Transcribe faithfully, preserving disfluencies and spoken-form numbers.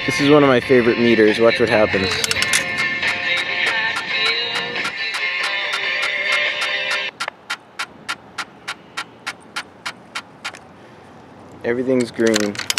This is one of my favorite meters. Watch what happens. Everything's green.